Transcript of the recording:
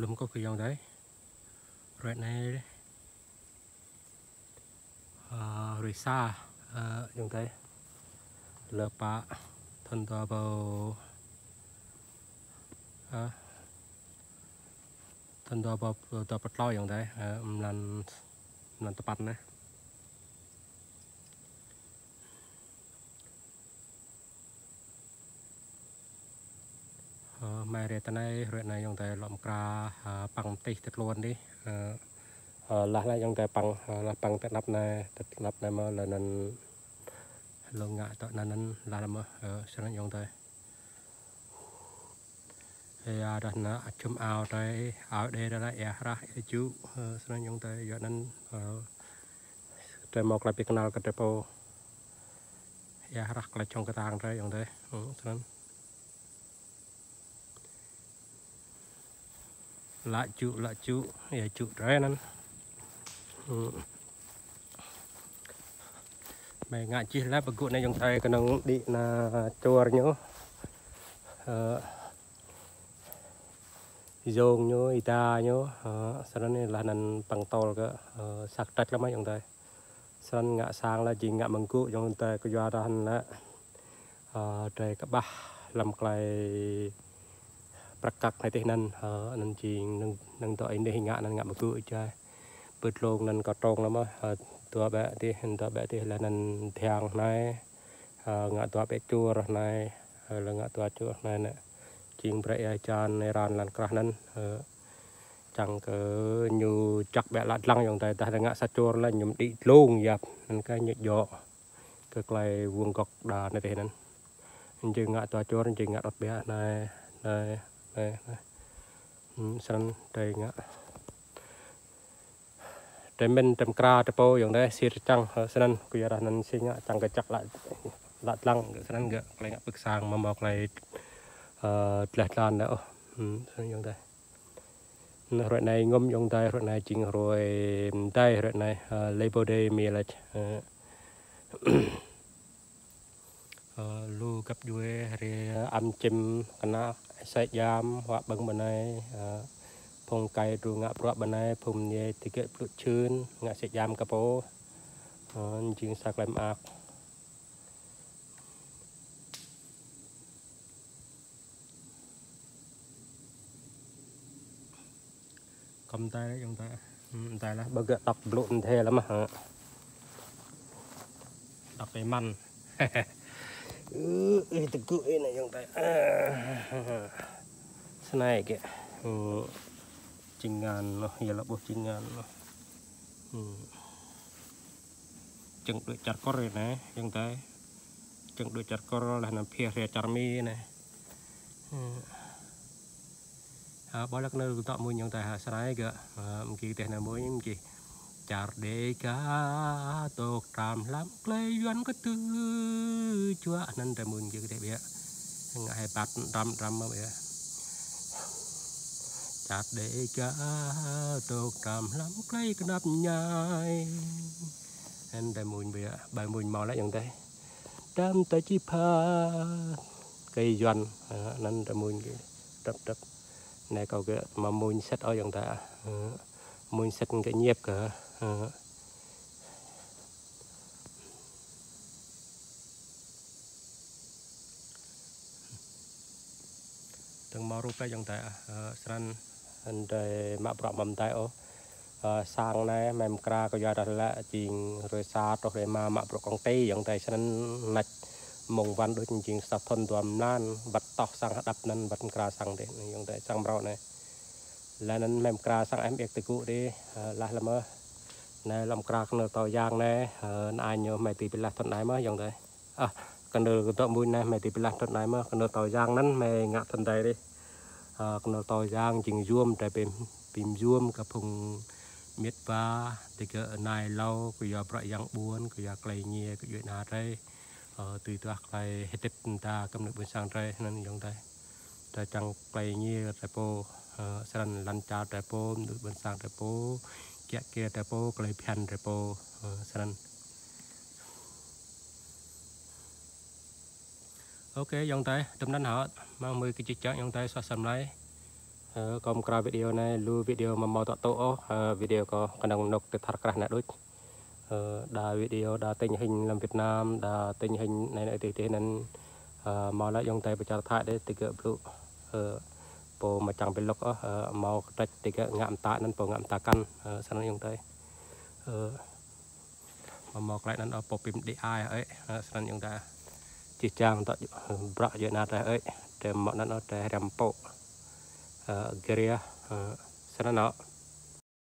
lùm có cái dòng đấy rồi này rồi xa dòng đấy lợp bạ thân to vào thân to vào to bắt lo dòng đấy lần tập này mai re tan này rồi này dòng đấy lọm cà bằng tê thật luôn đi là dòng đấy bằng tết nắp này mà là nên lo ngại tọt nên là mà sẽ dòng đấy thì đặt nó chum ao đây ao đây là ra chú sẽ dòng đấy giờ nên trời mọc lại bị canal cái depo rắc lại trong cái tàng đây dòng đấy lại chú ya chú đấy nè mày ngại chi lá bạc này dòng tay cái nó đi là chùa nhớ dồn nhớ ita nhớ sau đó này là nền bằng tàu cái sạc trạch lắm mấy dòng tay sau ngã sang là chỉ ngã bằng cụ dòng tay cái doa ra là trời các ba làm cái bạc cắt này thế nên chỉ nâng tội để hình ngã nên ngã bằng cụ chơi bớt lông nên có trông lắm á tua bé thì là nên thang này ngã tua bé chua rồi này là ngã tua chua này nè chiên bể tràn này ran lan cát nên chẳng có nhiều chắc bé lạt lăng dòng tay ta ngã sát chua là nhúng đi luôn dập nên cái nhật gió cái này vuông gọc đà này thế nên chỉ ngã tua chua chỉ ngã đọt bé này sân đây ngã để mình trầm cra cho po dòng đấy xịt trăng sân bây giờ là nên xin trăng cái chặt lại lăng sân gỡ lại ngã bực sang mà mọc này lẹt lan nữa dòng đây rồi này ngâm dòng đây rồi này chỉnh rồi đây rồi này Labor Day mì là lu cấp đuôi rồi ăn chim cái nào sấy giam hoặc bằng bên này phong cây rồi ngã bọt bên này phong nhẹ thì cái bụi chưn ngã sấy giam cà po chỉnh sạc làm ác cầm tay đấy dòng tay là bơ đọc lộn thế lắm mà đọc cái măn từ cưỡi này dòng tay thế này kìa chỉnh ngàn nó giờ là bộ chỉnh ngàn nó chừng đuổi chặt có rồi này dòng tay chừng đuổi chặt có là nằm phía rìa chặt mi này bỏ lắc nơi tạo mùi dòng tay sai kìa kỳ tiền là mùi những gì chặt để cá tộc tràm lắm lấy doan cái tư chúa nên tại mùi gì cái đẹp ngại bát ram mà vậy chặt để cá tộc tràm lắm lấy cái nắp nhai nên tại mùi vậy bài mùi màu lại dòng tay đam tay chi pha cây doan nên tại mùi đập này cầu cái mà mùi xét ở dòng tay mùi xét cái nhếp cả từng màu rúp cái dòng tay sẵn anh đây map rộng mầm tay ô sang này mềm cra có gia đình là chuyện rồi xa rồi để mà map rộng con tây dòng tay sẵn nạch mông văn đôi chuyện sắp thân tuầm nan bật tóc sang đập nên bật cra sang để dòng tay sang rau này là nên mềm cra sang em biết từ cụ đi là mơ này làm cra con tàu giang này ai nhớ mày tìm là thuận này mới dòng đấy con đường tàu mui này mày tìm là thuận này mới con đường tàu giang nắn mày ngã thân đây đi con đường tàu giang chỉnh zoom tại bìm zoom cả phùng miết va thì cái này lâu cái giờ bãi giang buồn cái giờ cây nhẹ cái chuyện nào đây từ từ cây hết ta cầm được bên sang đây nên dòng đây ta chẳng cây nhẹ tại po sẵn lăn chào tại po được bên sang tại po kia tại po cây pian tại po sẵn ok dòng tay tụm đánh họ mang 10 cái chiếc chắn dòng tay xoa sầm lấy còn cài video này lưu video mà màu tổ video có khả năng nộp từ thắt ra này đối đa video đa tình hình làm Việt Nam đa tình hình này thì thế nên màu lại dùng tay để cho thay để từ cái blue bộ mà chẳng bị lọc màu trạch thì cái ngạm tạ nên bộ ngạm tạ căn sau đó dùng tay mà màu lại nên ở bộ pin đi ai ấy sau đó dùng tay chỉ trang tạo bạc dưới nát ấy để mọi nó để làm bộ geria sau đó nó